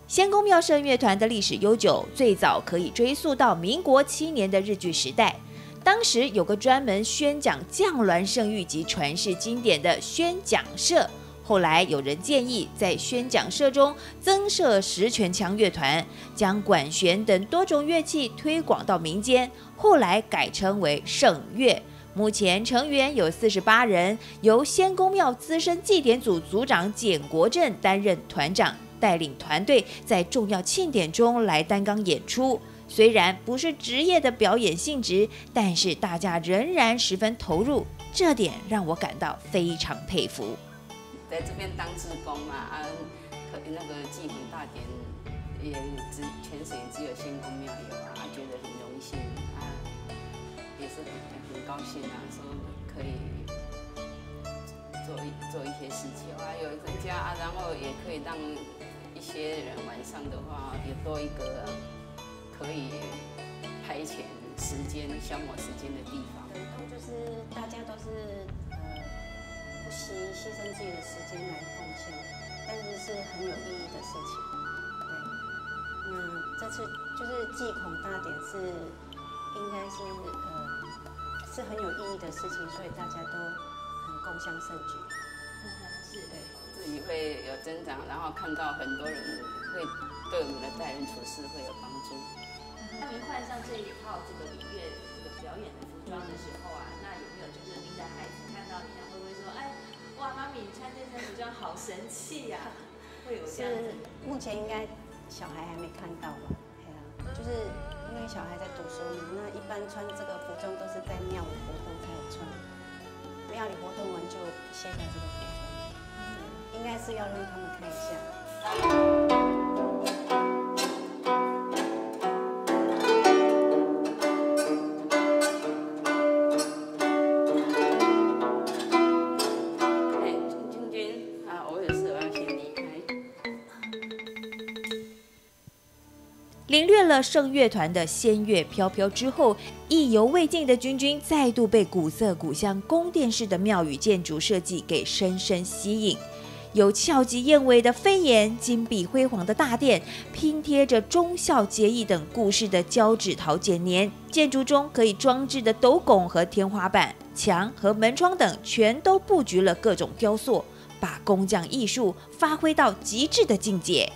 仙公庙圣乐团的历史悠久，最早可以追溯到民国7年的日据时代。当时有个专门宣讲降鸾圣谕及传世经典的宣讲社，后来有人建议在宣讲社中增设十全腔乐团，将管弦等多种乐器推广到民间，后来改称为圣乐。目前成员有48人，由仙公庙资深祭典组组长简国正担任团长，带领团队在重要庆典中来担纲演出。虽然不是职业的表演性质，但是大家仍然十分投入，这点让我感到非常佩服。 在这边当志工嘛，那个祭魂大典也全省只有仙公庙有啊，觉得很荣幸啊，也是很高兴啊，说可以做一些事情啊，有增加啊，然后也可以让一些人晚上的话也多一个可以排遣时间、消磨时间的地方。 就是大家都是不惜牺牲自己的时间来奉献，但是是很有意义的事情。对，那这次就是祭孔大典应该是很有意义的事情，所以大家都很共襄盛举。 是的，自己会有增长，然后看到很多人会对我们的待人处事会有帮助。 那您换上这一套这个礼乐表演的服装的时候啊，那有没有就是您的孩子看到你啊，会不会说，哎，哇，妈咪你穿这身服装好神气呀、会有这样子？ 目前应该小孩还没看到吧？对啊，就是因为小孩在读书嘛，那一般穿这个服装都是在庙里活动才有穿，庙里活动完就卸下这个服装，应该是要让他们看一下。 领略了圣乐团的仙乐飘飘之后，意犹未尽的君君再度被古色古香宫殿式的庙宇建筑设计给深深吸引。有翘脊燕尾的飞檐、金碧辉煌的大殿，拼贴着忠孝节义等故事的胶纸陶剪黏，建筑中可以装置的斗拱和天花板、墙和门窗等，全都布局了各种雕塑，把工匠艺术发挥到极致的境界。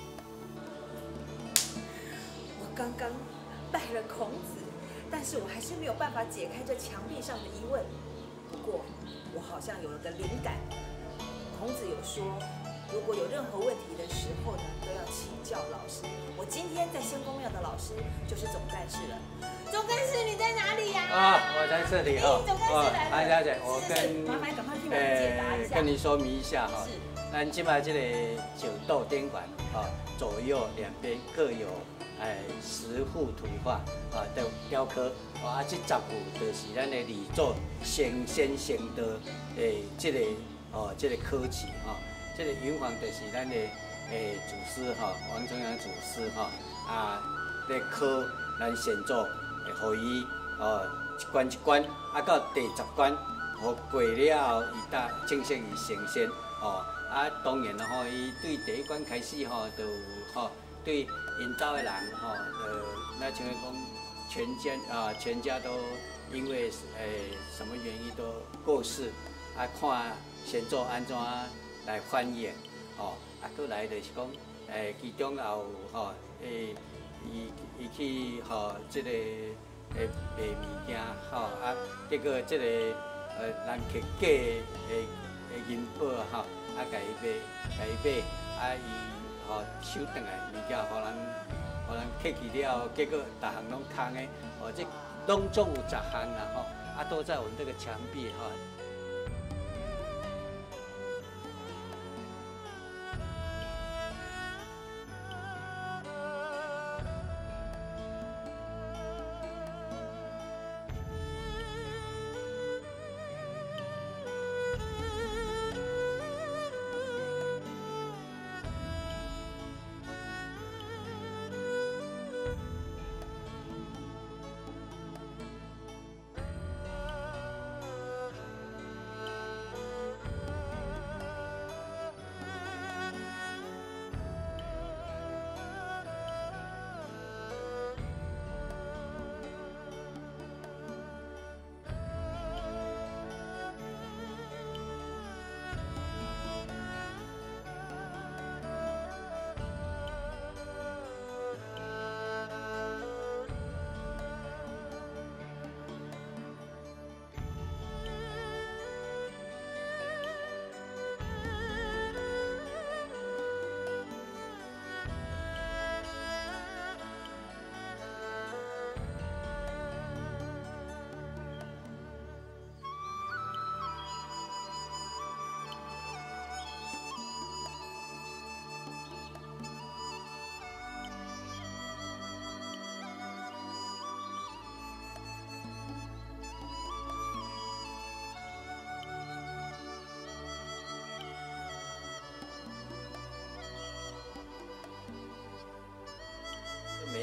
刚刚拜了孔子，但是我还是没有办法解开这墙壁上的疑问。不过，我好像有了个灵感。孔子有说，如果有任何问题的时候呢，都要请教老师。我今天在仙公庙的老师就是总干事了。总干事，你在哪里呀？ 我在这里哈。 总干事来了。 安小姐，我麻烦赶快替我们解答一下。 跟你说明一下哈。 是。 咱今摆这个九斗典馆啊，左右两边各有10幅图画啊的雕刻啊，这10幅就是咱的礼座先贤的这个这个科技哈，这个圆房就是咱的祖师哈，王重阳祖师哈咧刻咱先祖，互伊一关一关到第10关，互过了后，伊才正式伊成仙当然啦伊对第一关开始就对因兜的人那像讲全家都因为什么原因都过世看先祖安怎来还原过来就是讲其中也有伊去这个卖物件结果这个人去假的银宝甲伊买，伊收回来物件，互人客去了，结果逐项拢空的，这拢总有10项啦都在我们这个墙壁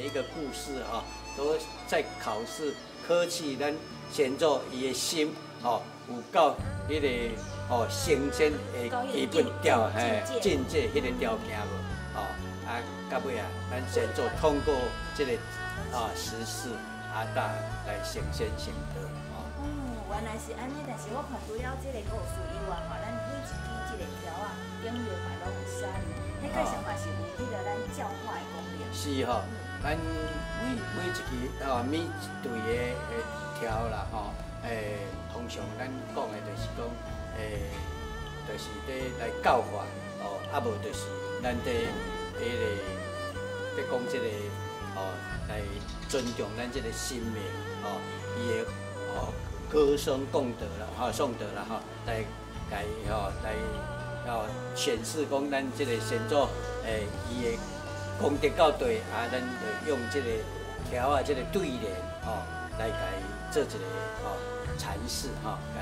个故事哈，都在考试考试咱先做伊的心哦，有够迄个哦升迁的基本条境界迄个条件无哦啊，到尾啊，咱先做通过这个实施大来升仙成道哦。 哦，原来是安尼，但是我看除了这个故事以外，吼，咱每一支这个条啊，顶面嘛拢有写哩，迄个上嘛是有迄个咱教化的功能。 是吼，咱每一支每一队的条啦吼，通常咱讲的就是讲就是咧来教化哦，啊无就是咱伫迄个咧讲即个哦。来尊重咱这个生命，哦，伊的歌声功德啦，颂德啦，来显示讲咱这个先祖伊的功德到对咱就用这个条这个对联，来做一个阐释，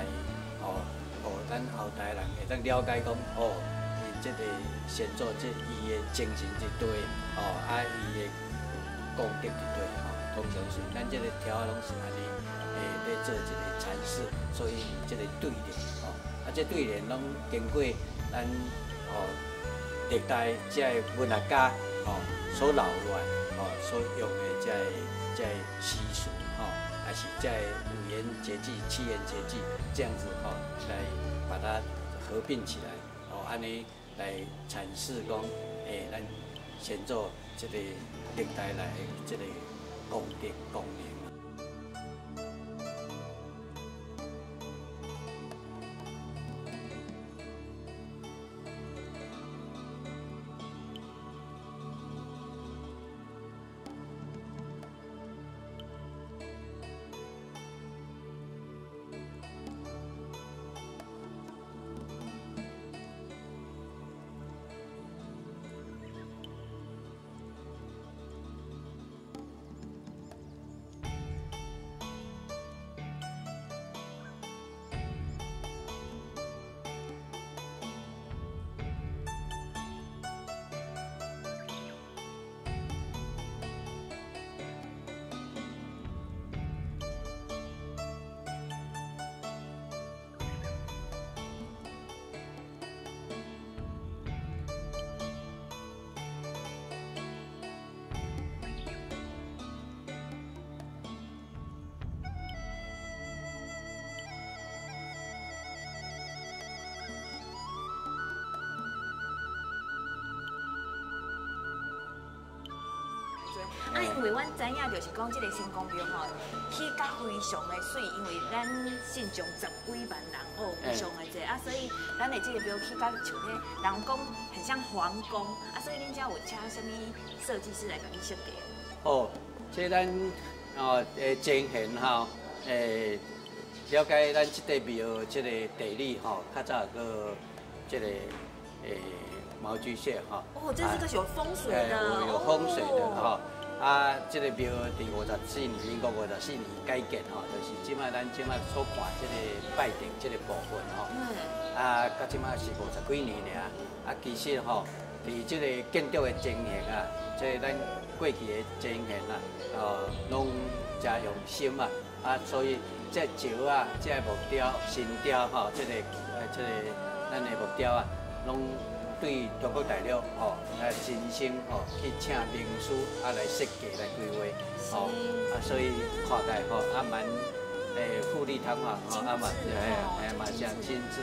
咱后代人会当了解讲，因这个先祖伊的精神是对，伊的功德伫对通常是咱这个条拢是安尼，咧做一个阐释，所以这个对联这对联拢经过咱历代这文学家所留落所用的这诗词还是这五言节句、七言节句这样子来把它合并起来安尼来阐释讲咱先做这个。历代来这个功德功能。 因为阮知影就是讲，这个新公庙吼，起甲非常的水，因为咱信众十几万人非常的济所以咱的这个庙起甲像迄人讲很像皇宫所以恁遮有请什么设计师来甲你设计？ 这咱前贤了解咱这个庙这个地理较早个这个毛居穴这是个有风水的， 有风水的这个庙伫54年，民国54年改建就是咱即摆所看这个拜殿这个部分到即摆是50几年尔其实伫这个建筑的情形即咱过去的情形拢真用心所以这石这木雕、神雕这个咱的木雕拢。对中国大陆真心去请名师来设计来规划所以看起来蛮富丽堂皇蛮真精致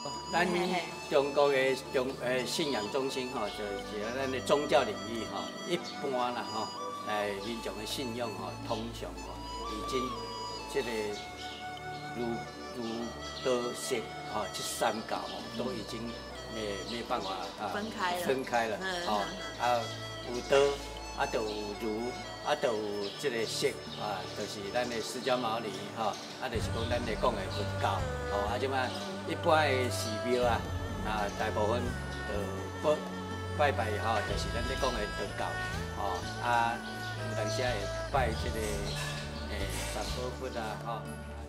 咱中国的信仰中心吼，就是咱的宗教领域吼，一般啦吼，民众的信仰吼，通常吼已经这个儒道释吼这三教吼都已经没办法分开了吼有道就有儒就有这个释就是咱的释迦牟尼吼就是讲咱咧讲的佛教吼即摆一般的寺庙大部分就拜吼，就是咱咧讲的道教吼有当时会拜这个三宝佛吼。